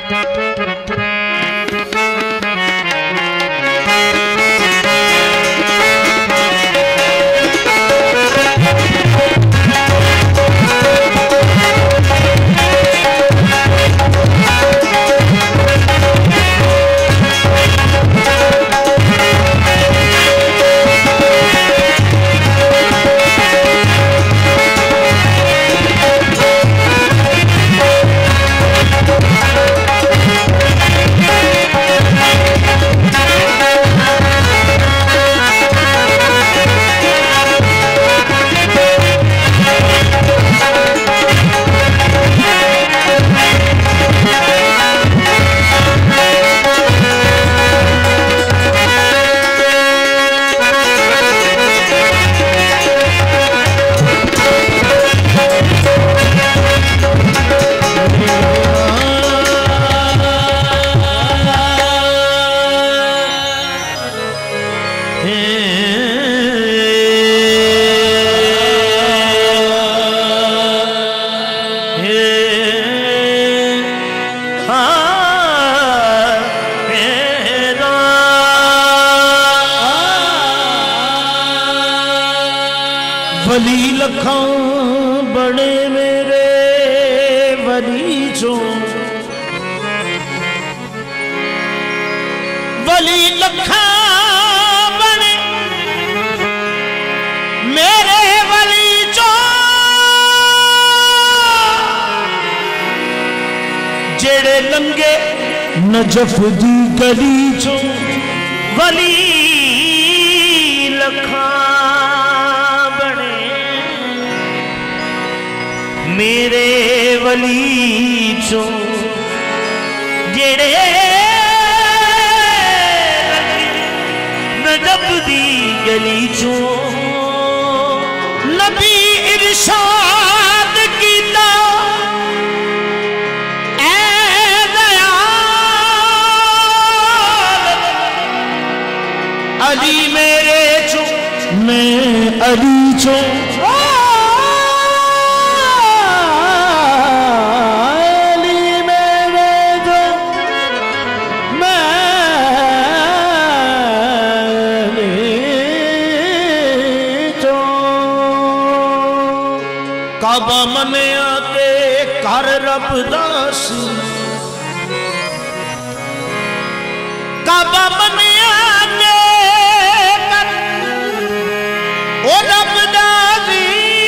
वली लखां बड़े मेरे वली चो, वली लखां बड़े मेरे वली चो, जेड़े लंगे नजफ दी गली चो, वली लखां मेरे वली चो, जेड़े नजफ दी गली चो, नबी इरशाद कीता ऐ दयाल, अली मेरे चो मैं अली चो, काबा मनिया ते कर रब दास, काबा मनिया ते कर ओ रब दासी,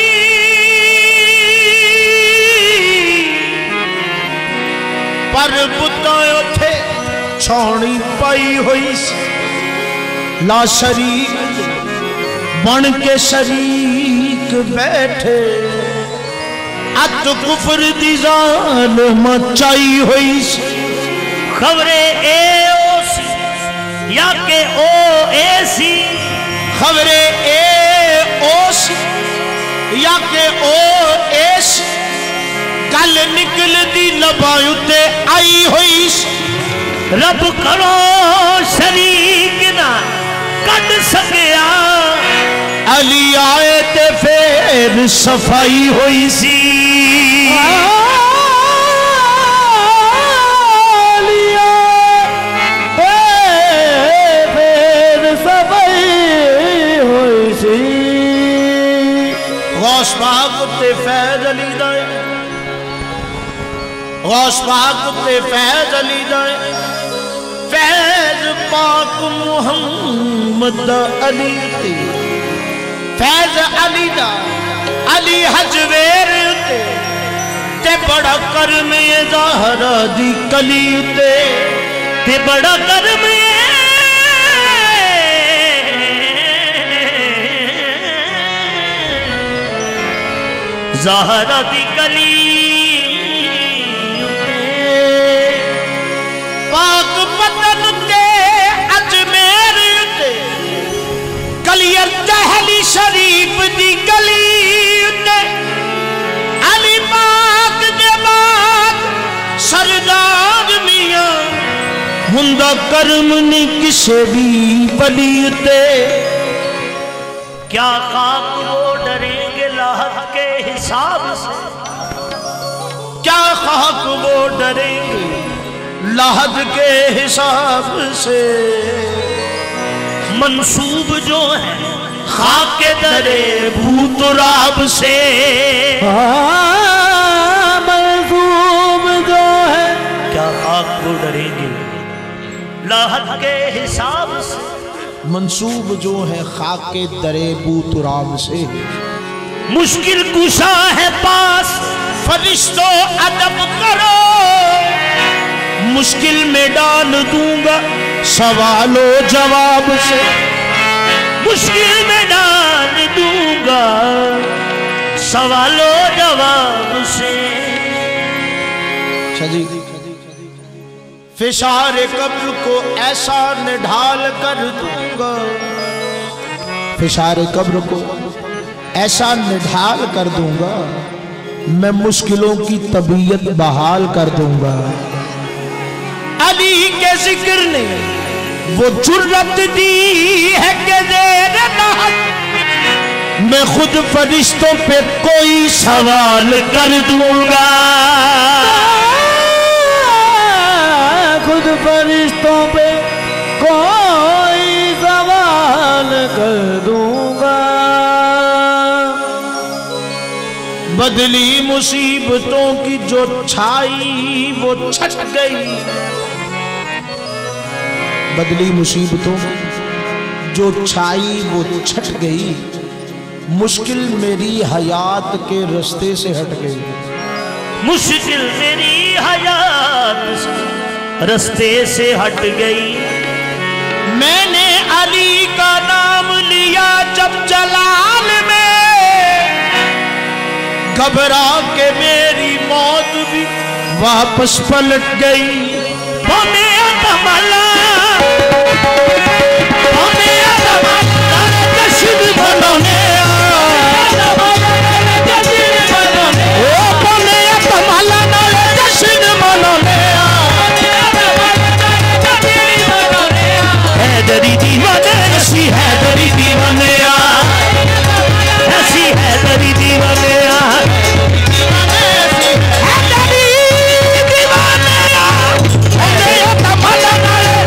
पर बुता उथे छौनी पाई हुई ला शरीक बन के शरीक बैठे, अत कुफर दी जान मचाई हुई, खबरे ए सी या के ओ सी, खबरे ए सी या के ओ सी, गल निकल दी लबां उत्ते आई हुई, रब करो शरीक ना कद सकिया, अली आए ते फिर सफाई हुई सी, फिर सफाई हुई सी, गौस पाक ते फैज अली दाए, गौस पाक ते फैज अली दाए, फैज पाक मुहम्मद अली फैज अली दा अली हजवेर ते बड़ा करम ज़हरा दी कली ते बड़ा करम ज़हरा दी कली, पाक पतन ते अजमेर ते कलियर दहली शरीफ दी गली ते अली पाक दे बाद सरदार मियां हुंदा करम नहीं किसे भी वली ते, क्या खाक वो डरेंगे लाहत के हिसाब से, क्या खाक वो डरेंगे lahad के हिसाब से मंसूब जो है खाके दरे भूतराब से, मंसूब जो है क्या खाक को डरेंगे lahad के हिसाब से, मंसूब जो है खाक के दरे बूतराब से। मुश्किल कुशा है पास फरिश्तों अदब करो, मुश्किल में डाल दूंगा सवालों जवाब से, मुश्किल में डाल दूंगा सवालों जवाब से। जी फिशार कब्र को ऐसा निढाल कर दूंगा, फिशार कब्र को ऐसा निढाल कर दूंगा, मैं मुश्किलों की तबीयत बहाल कर दूंगा। अली के जिक्र ने वो जुर्रत दी है कि देर रात मैं खुद फरिश्तों पे कोई सवाल कर दूंगा, खुद फरिश्तों पे कोई सवाल कर दूंगा। बदली मुसीबतों की जो छाई वो छट गई, बदली मुसीबतों जो छाई वो छट गई, मुश्किल मेरी हयात के रास्ते से हट गई, मुश्किल मेरी हयात रास्ते से हट गई। मैंने अली का नाम लिया जब जलाल में, घबरा के मेरी मौत भी वापस पलट गई। हैदरी दीवाने ऐसी हैदरी दीवाने ऐसी हैदरी दीवाने हैदरी दीवाने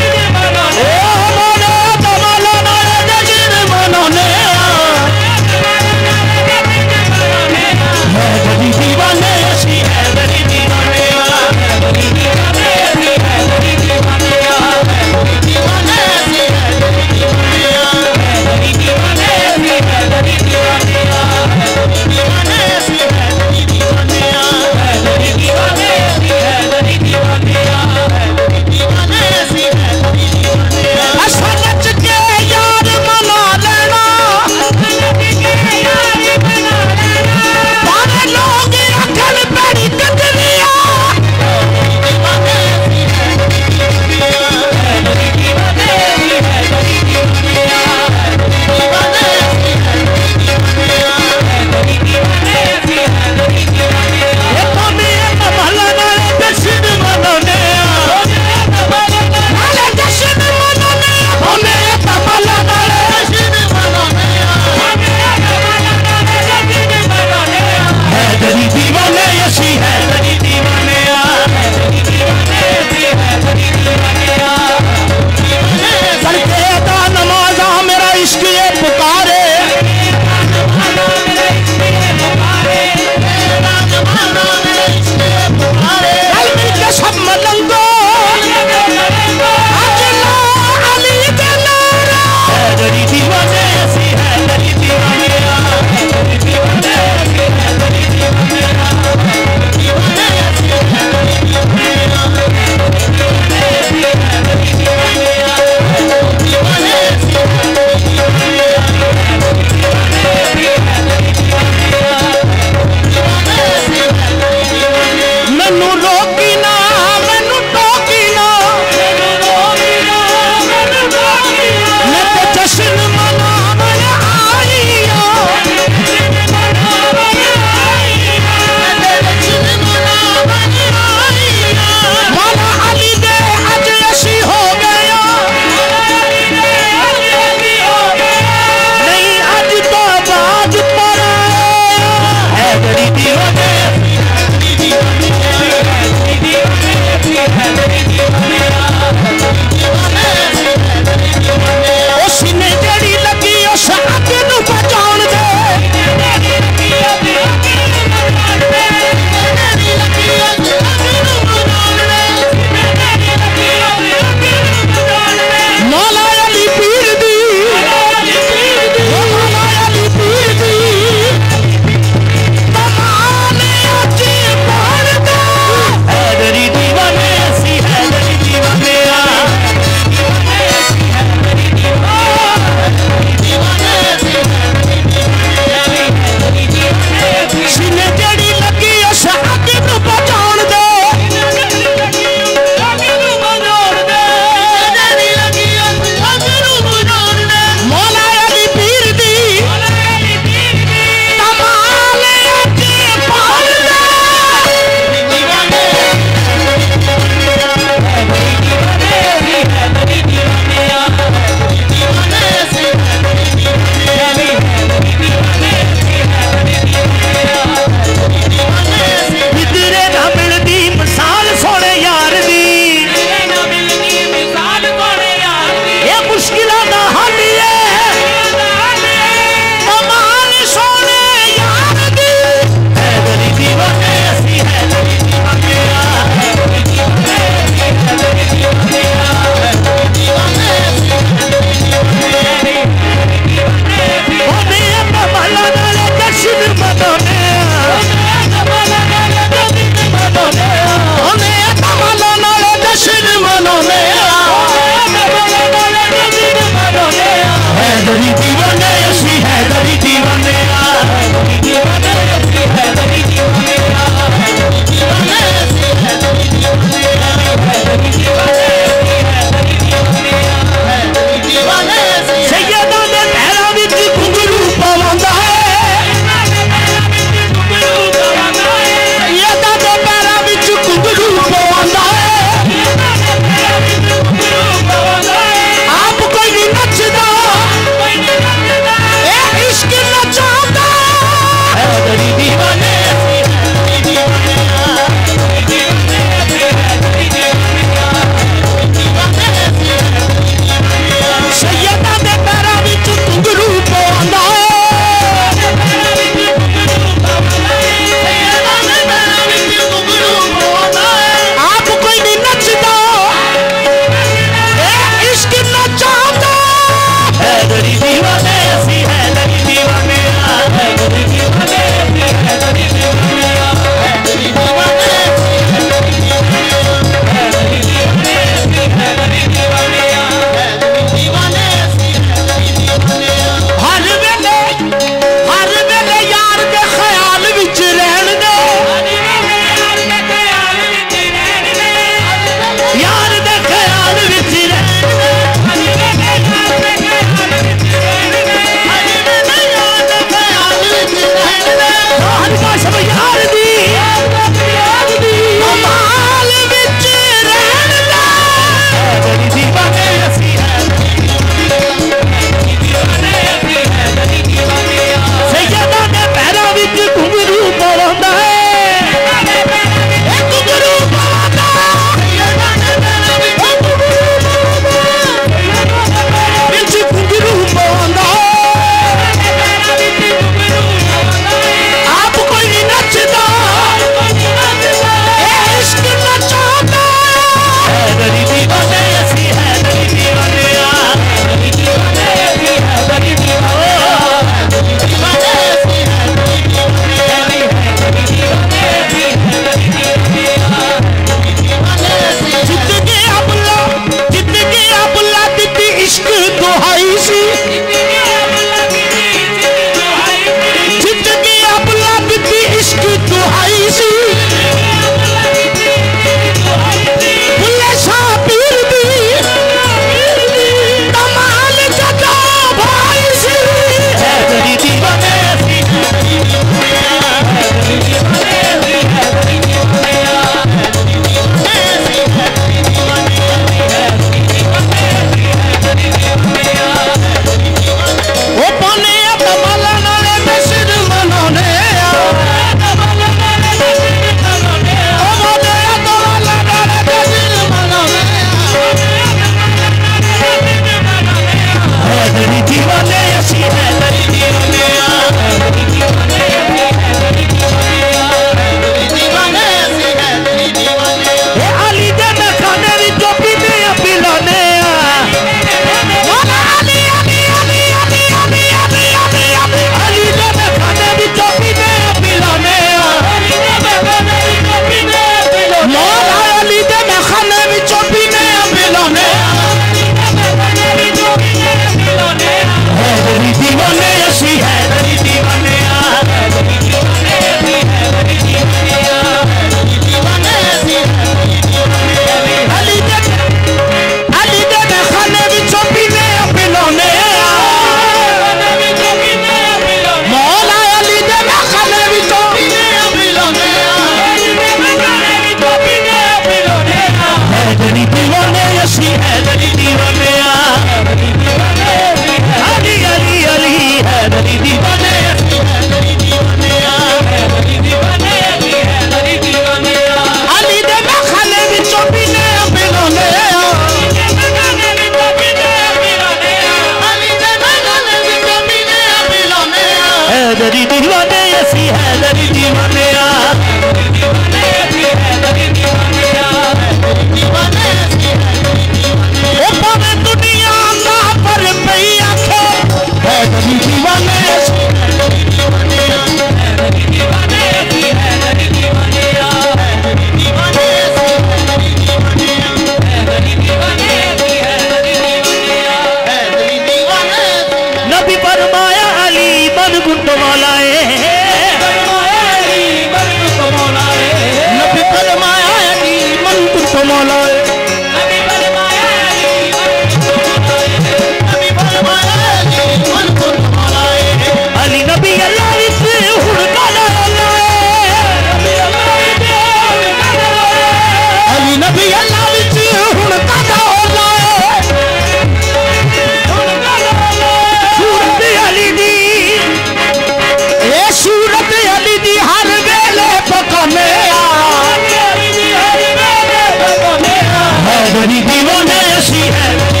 हैदरी दीवाने असी हैदरी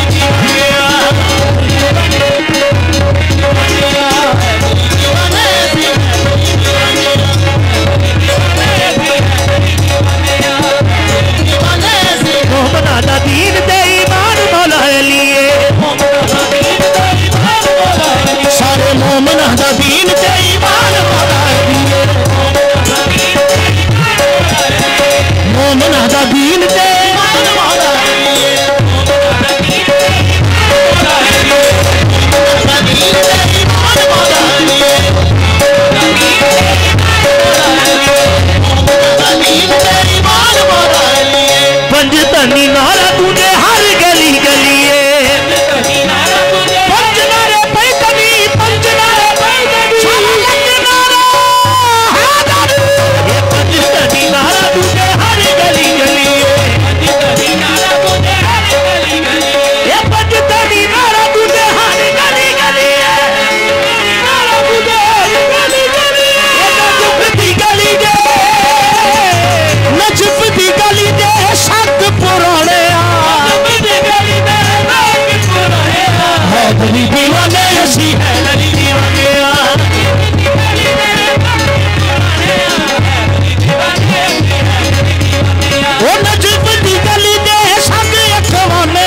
मोहम्मद दा दीन ते ईमान मौला लिए सारे मोहम्मद दा दीन ते ईमान मौला लिए मोहम्मद दा दीन ते ईमान मौला लिए पंजतनी नारा तूने हर गली गलिए पंज नारे पे कभी पंज नारे पे ये पंजतनी नारा तूने हर गली गलिए ये पंजतनी नारा तूने हर गली गलिए नजफ दी गली दे सत पुराने हैदरी दीवाने असी हैदरी दीवाने ओ नजफ दी गली दे सत अखवाने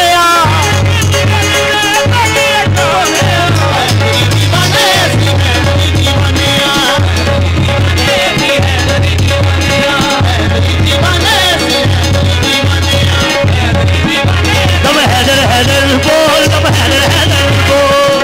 तब हैदर हैदर बोल तब हैदर हैदर बोल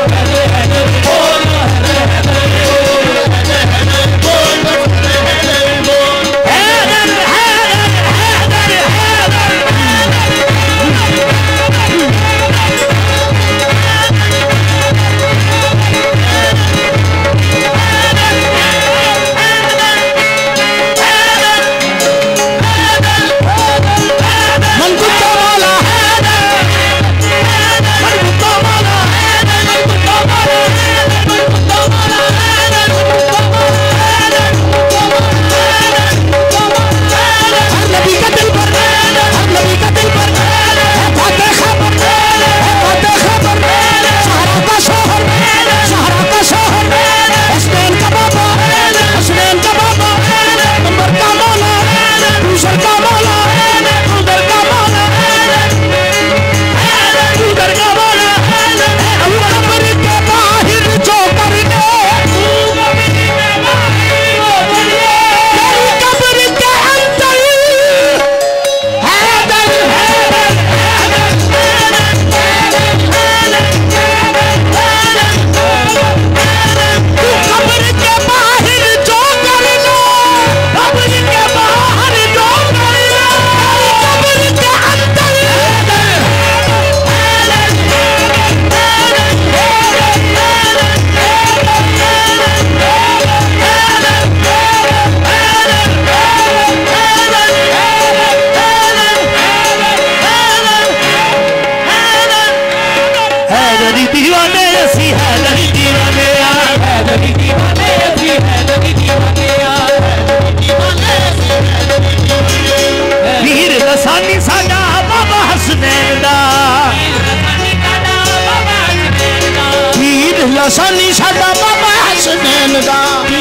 लसानी साडा बाबा हसनैन दा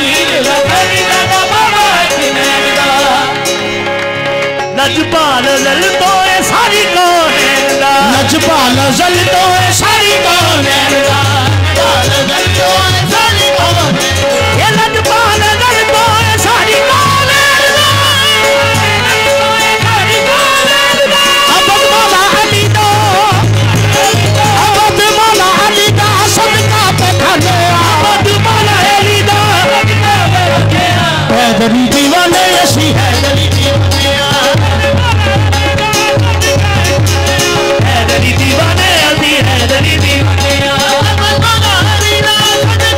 लजपाल जल तो सारी कौन दा लजपाल जल तो सारी कौन दा ये लजपाल जल तो सारी कौन अबद मौला अली दो अबद मौला अली दा सदका पे खाने अबद मौला अली दा हैदरी दीवाने असी हैदरी दीवाने हैदरी दीवाने असी हैदरी दीवाने अबद मौला अली दा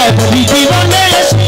बड़ी दीवाने